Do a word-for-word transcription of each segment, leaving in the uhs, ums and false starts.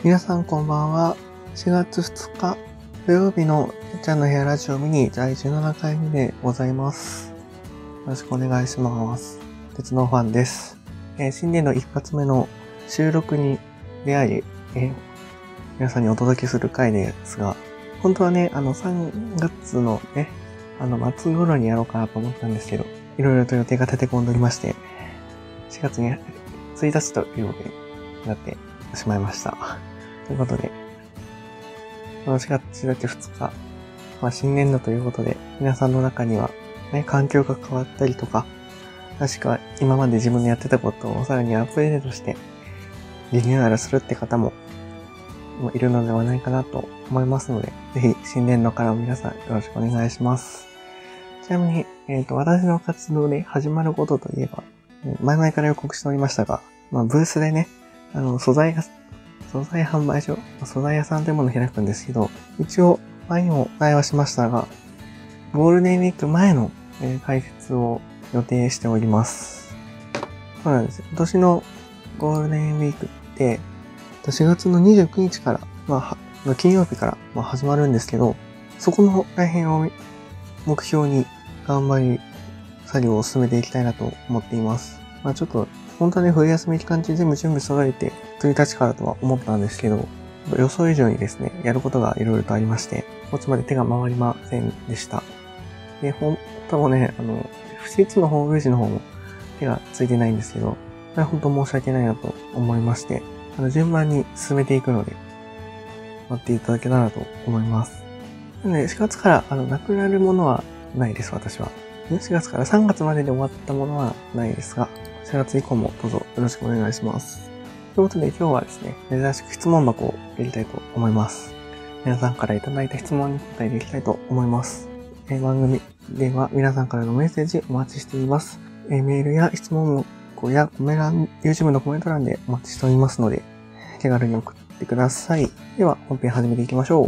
皆さんこんばんは。しがつふつか土曜日のてっちゃんの部屋ラジオミニだいじゅうななかいめでございます。よろしくお願いします。鉄のファンです。えー、新年度一発目の収録に出会い、えー、皆さんにお届けする回ですが、本当はね、あのさんがつのね、あの末頃にやろうかなと思ったんですけど、いろいろと予定が立て込んでおりまして、しがつについたちということになってしまいました。ということで、このしがつついたちふつか、まあ、新年度ということで、皆さんの中には、ね、環境が変わったりとか、確か今まで自分でやってたことをさらにアップデートしてリニューアルするって方もいるのではないかなと思いますので、ぜひ新年度からも皆さんよろしくお願いします。ちなみに、えっと、私の活動で始まることといえば、前々から予告しておりましたが、まあ、ブースでね、あの、素材が、素材販売所、素材屋さんというものを開くんですけど、一応、前にもお伝えはしましたが、ゴールデンウィーク前の、えー、開設を予定しております。そうなんです。今年のゴールデンウィークって、しがつのにじゅうくにちから、まあ、の金曜日から、まあ、始まるんですけど、そこの大変を目標に頑張り作業を進めていきたいなと思っています。まあちょっと、本当はね、冬休み期間中全部準備揃えて、ついたちからとは思ったんですけど、予想以上にですね、やることがいろいろとありまして、こっちまで手が回りませんでした。で、本当もね、あの、富士通のホームページの方も手がついてないんですけど、これは本当申し訳ないなと思いまして、あの、順番に進めていくので、待っていただけたらと思います。なので、しがつから、あの、なくなるものはないです、私は。しがつからさんがつまでで終わったものはないですが、しがつ以降もどうぞよろしくお願いします。ということで今日はですね、珍しく質問箱をやりたいと思います。皆さんからいただいた質問に答えていきたいと思います。えー、番組では皆さんからのメッセージお待ちしています。えー、メールや質問箱やコメ欄、YouTube のコメント欄でお待ちしておりますので、手軽に送ってください。では本編始めていきましょう。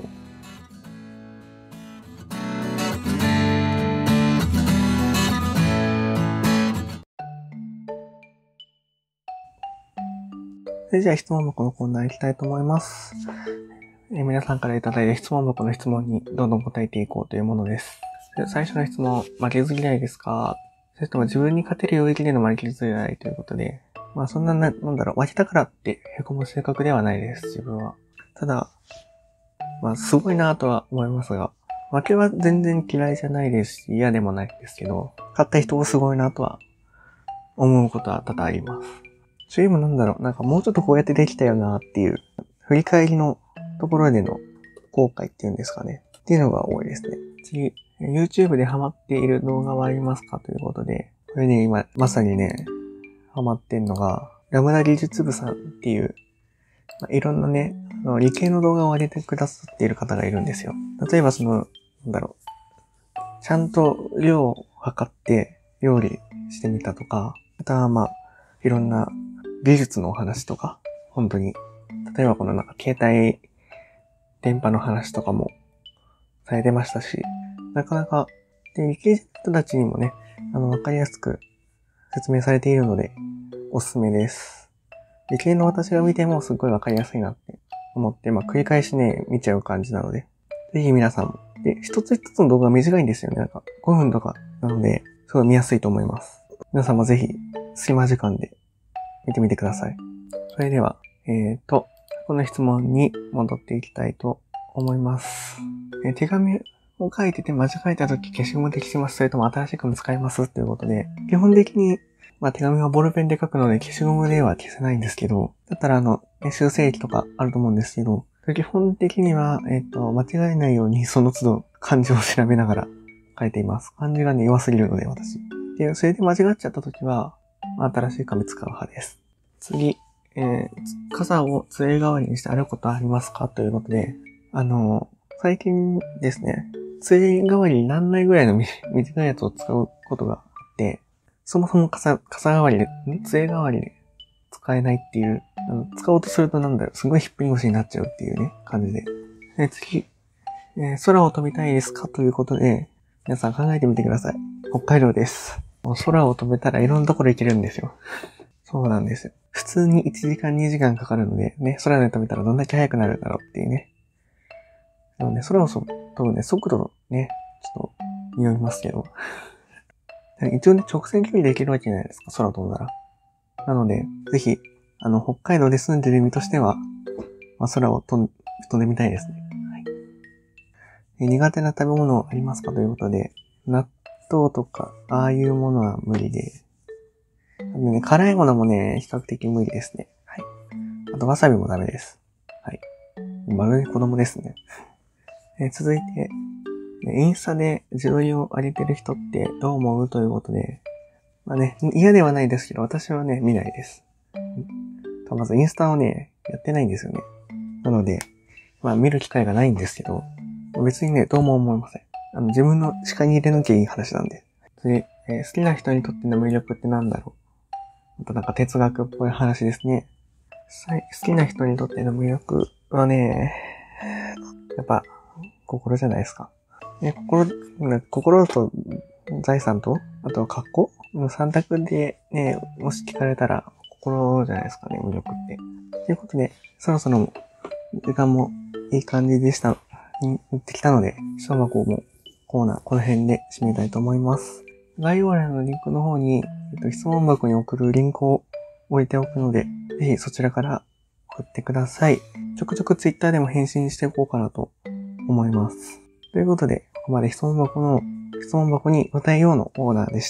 それじゃあ質問箱のコーナー行きたいと思います。えー、皆さんからいただいた質問箱の質問にどんどん答えていこうというものです。で最初の質問、負けず嫌いですか？それとも自分に勝てる領域での負けず嫌いということで、まあそんなな、なんだろう、負けたからって凹む性格ではないです、自分は。ただ、まあすごいなとは思いますが、負けは全然嫌いじゃないですし、嫌でもないですけど、勝った人をすごいなとは思うことは多々あります。そういうもなんだろう、なんかもうちょっとこうやってできたよなっていう、振り返りのところでの後悔っていうんですかね。っていうのが多いですね。次、YouTube でハマっている動画はありますかということで、これね、今、まさにね、ハマってんのが、ラムダ技術部さんっていう、まあ、いろんなね、あの理系の動画を上げてくださっている方がいるんですよ。例えばその、なんだろう、ちゃんと量を測って料理してみたとか、あとはまあ、いろんな美術のお話とか、本当に、例えばこのなんか携帯電波の話とかもされてましたし、なかなか、で、理系の人たちにもね、あの、わかりやすく説明されているので、おすすめです。理系の私が見てもすごいわかりやすいなって思って、まあ、繰り返しね、見ちゃう感じなので、ぜひ皆さんも。で、一つ一つの動画が短いんですよね。なんか、ごふんとかなので、すごい見やすいと思います。皆さんもぜひ、隙間時間で見てみてください。それでは、えーと、この質問に戻っていきたいと思います。えー、手紙を書いてて間違えたとき消しゴムで消します。それとも新しい紙使いますということで、基本的に、まあ、手紙はボールペンで書くので消しゴムでは消せないんですけど、だったらあの、修正液とかあると思うんですけど、基本的には、えっと、間違えないようにその都度漢字を調べながら書いています。漢字がね、弱すぎるので私。で、それで間違っちゃったときは、新しい紙使う派です。次、えー、傘を杖代わりにして歩くことはありますかということで、あの、最近ですね、杖代わりになんないぐらいの短いやつを使うことがあって、そもそも傘、傘代わりで、杖代わりで使えないっていう、あの使おうとするとなんだろう、すごいひっぷり腰になっちゃうっていうね、感じで。で次、えー、空を飛びたいですかということで、皆さん考えてみてください。北海道です。もう空を飛べたらいろんなところ行けるんですよ。 そうなんですよ。普通にいちじかんにじかんかかるので、ね、空で飛べたらどんだけ速くなるんだろうっていうね。なので、空を飛ぶね、速度ね、ちょっと、によりますけど。一応ね、直線距離できるわけじゃないですか、空飛んだら。なので、ぜひ、あの、北海道で住んでる身としては、まあ、空を飛ん、飛んでみたいですね。はい。え苦手な食べ物ありますかということで、納豆とか、ああいうものは無理で、あとね、辛いものもね、比較的無理ですね。はい。あと、わさびもダメです。はい。まるで子供ですね。え続いて、インスタで自撮りを上げてる人ってどう思うということで、まあね、嫌ではないですけど、私はね、見ないです。まずインスタをね、やってないんですよね。なので、まあ見る機会がないんですけど、別にね、どうも思いません。あの、自分の視界に入れなきゃいい話なんで。で、えー、好きな人にとっての魅力ってなんだろう。またなんか哲学っぽい話ですね。好きな人にとっての魅力はね、やっぱ、心じゃないですか。ね、心、心と財産と、あと格好の三択でね、もし聞かれたら、心じゃないですかね、魅力って。ということで、そろそろ時間もいい感じでした、になってきたので、質問箱もコーナー、この辺で締めたいと思います。概要欄のリンクの方に、えっと、質問箱に送るリンクを置いておくので、ぜひそちらから送ってください。ちょくちょくツイッターでも返信していこうかなと思います。ということで、ここまで質問箱の、質問箱に答えようのコーナーでした。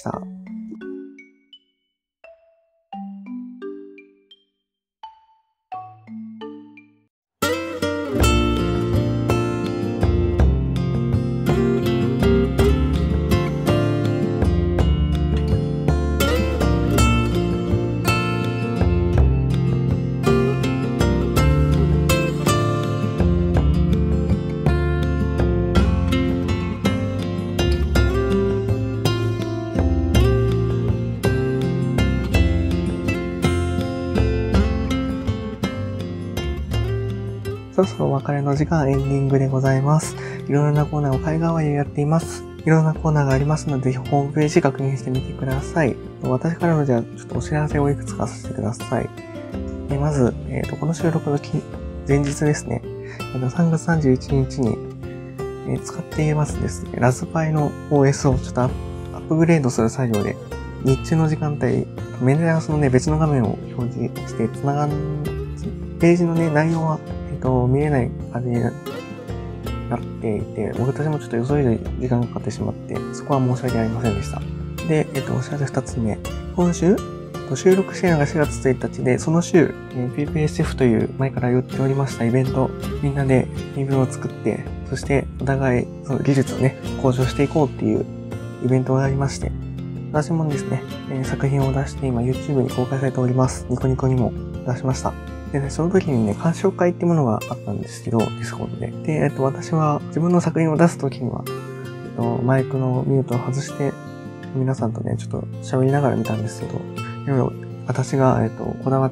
そろそろお別れの時間、エンディングでございます。いろいろなコーナーを海外はやっています。いろんなコーナーがありますので、ぜひホームページ確認してみてください。私からのじゃあ、ちょっとお知らせをいくつかさせてください。えまず、えーと、この収録の前日ですね。さんがつさんじゅういちにちに、えー、使っていますですね、ラズパイの オーエス をちょっとアップグレードする作業で、日中の時間帯、メンテナンスのね、別の画面を表示して繋がん、ページのね、内容は、えっと、見えない感じになっていて、僕たちもちょっと急いで時間がかかってしまって、そこは申し訳ありませんでした。で、えっと、お知らせ二つ目。今週、収録しているのがしがつついたちで、その週、ピーピーエスエフ という前から言っておりましたイベント、みんなでイベントを作って、そしてお互いその技術をね、向上していこうっていうイベントがありまして、私もですね、作品を出して今 YouTube に公開されております。ニコニコにも出しました。でね、その時にね、鑑賞会っていうものがあったんですけど、ディスコードで。で、えっと、私は自分の作品を出す時には、えっと、マイクのミュートを外して、皆さんとね、ちょっと喋りながら見たんですけど、いろいろ私が、えっと、こだわった、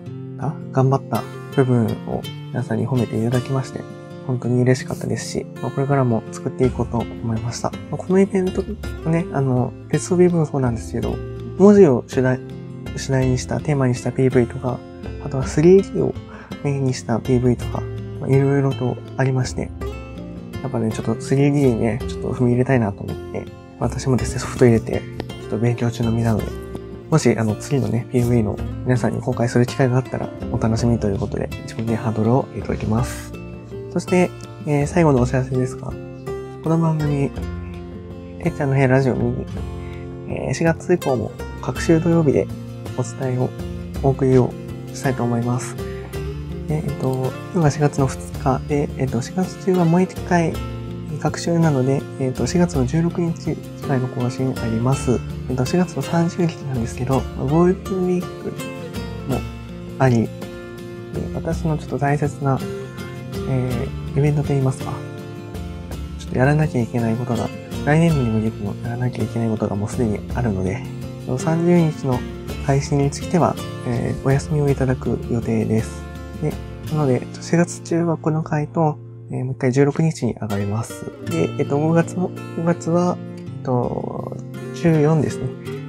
頑張った部分を皆さんに褒めていただきまして、本当に嬉しかったですし、これからも作っていこうと思いました。このイベントね、あの、テスト ピーブイ もそうなんですけど、文字を主題、主題にした、テーマにした ピーブイ とか、あとは スリーディー をメインにした ピーブイ とか、いろいろとありまして、やっぱね、ちょっと スリーディー にね、ちょっと踏み入れたいなと思って、私もですね、ソフト入れて、ちょっと勉強中の身なので、もし、あの、次のね、ピーブイ の皆さんに公開する機会があったら、お楽しみということで、自分でハードルを入れておきます。そして、えー、最後のお知らせですが、この番組、てっちゃんの部屋ラジオに、えー、しがつ以降も各週土曜日でお伝えを、お送りをしたいと思います。で、えっと、今がしがつのふつかで、えっと、しがつ中はもう一回、各週なので、えっと、しがつのじゅうろくにち、次回の更新あります。えっと、しがつのさんじゅうにちなんですけど、ゴールデンウィークもあり、私のちょっと大切な、えー、イベントといいますか、ちょっとやらなきゃいけないことが、来年度に向けてもやらなきゃいけないことがもうすでにあるので、さんじゅうにちの配信については、えー、お休みをいただく予定です。で、なので、しがつ中はこの回と、えー、もう一回じゅうろくにちに上がります。で、えっと、ごがつも、ごがつは、えっと、じゅうよんですね。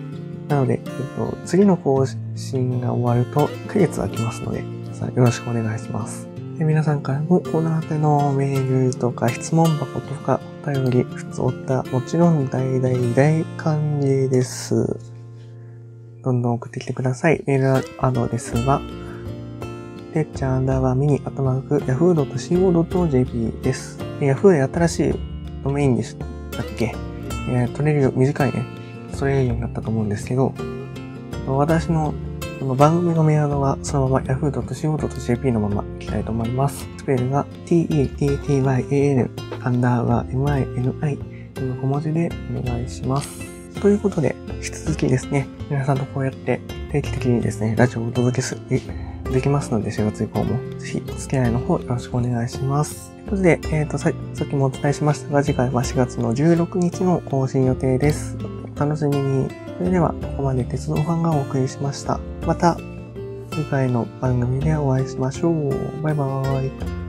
なので、えっと、次の更新が終わるといっかげつ空きますので、皆さんよろしくお願いします。で皆さんからもコーナー宛てのメールとか質問箱とかお便り、普通おったもちろん大大大歓迎です。どんどん送ってきてください。メールアドレスは、てっちゃんアンダーバーミニアットマークヤフードットシーオードットジェーピー です。ヤフーで新しいドメインでしたっけ、えー、取れるよ、短いね。取れるようになったと思うんですけど、私のこの番組のメアドはそのままヤフードットシーオードットジェーピー のままいきたいと思います。スペルが ティーイーティーティーワイエーエヌ アンダーバー エムアイエヌアイ の小文字でお願いします。ということで、引き続きですね、皆さんとこうやって定期的にですね、ラジオをお届けする、できますので、しがつ以降もぜひお付き合いの方よろしくお願いします。ということで、えっと、さ、さっきもお伝えしましたが、次回はしがつのじゅうろくにちの更新予定です。お楽しみに。それでは、ここまで鉄道ファンがお送りしました。また、次回の番組でお会いしましょう。バイバーイ。